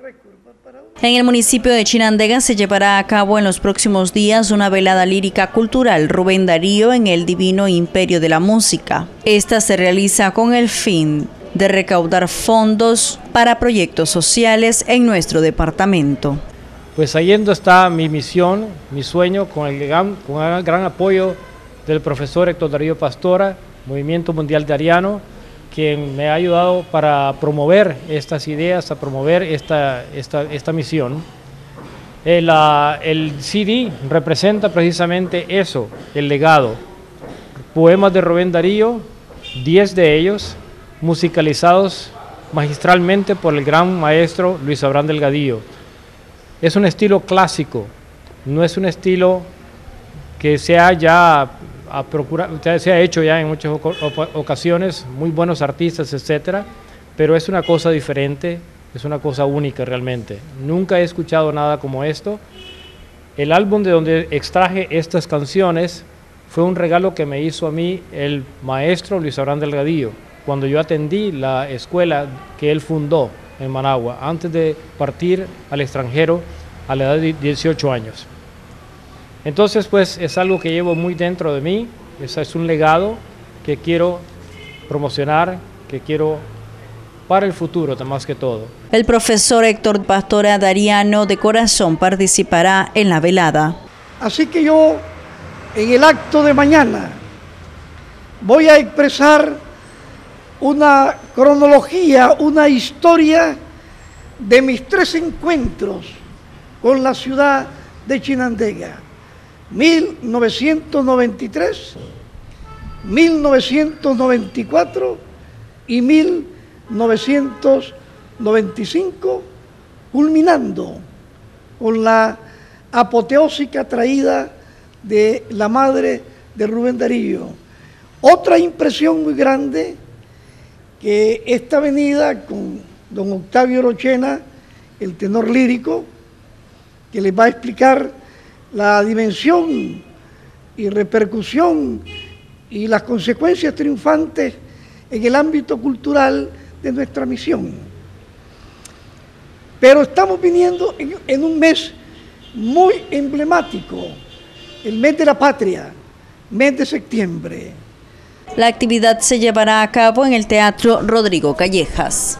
En el municipio de Chinandega se llevará a cabo en los próximos días una velada lírica cultural Rubén Darío en el Divino Imperio de la Música. Esta se realiza con el fin de recaudar fondos para proyectos sociales en nuestro departamento. Pues ahí está mi misión, mi sueño, con el gran apoyo del profesor Héctor Darío Pastora, Movimiento Mundial Dariano, quien me ha ayudado para promover estas ideas, a promover esta misión. El CD representa precisamente eso, el legado. Poemas de Rubén Darío, 10 de ellos, musicalizados magistralmente por el gran maestro Luis Abraham Delgadillo. Es un estilo clásico, no es un estilo que se ha hecho ya en muchas ocasiones, muy buenos artistas, etcétera, pero es una cosa diferente, es una cosa única realmente. Nunca he escuchado nada como esto. El álbum de donde extraje estas canciones fue un regalo que me hizo a mí el maestro Luis Abraham Delgadillo, cuando yo atendí la escuela que él fundó en Managua, antes de partir al extranjero a la edad de 18 años. Entonces, pues, es algo que llevo muy dentro de mí, es un legado que quiero promocionar, que quiero para el futuro, más que todo. El profesor Héctor Pastora Dariano de corazón participará en la velada. Así que yo, en el acto de mañana, voy a expresar una cronología, una historia de mis 3 encuentros con la ciudad de Chinandega. 1993, 1994 y 1995, culminando con la apoteósica traída de la madre de Rubén Darío. Otra impresión muy grande, que esta venida con don Octavio Rochena, el tenor lírico, que les va a explicar la dimensión y repercusión y las consecuencias triunfantes en el ámbito cultural de nuestra misión. Pero estamos viniendo en un mes muy emblemático, el mes de la patria, mes de septiembre. La actividad se llevará a cabo en el Teatro Rodrigo Callejas.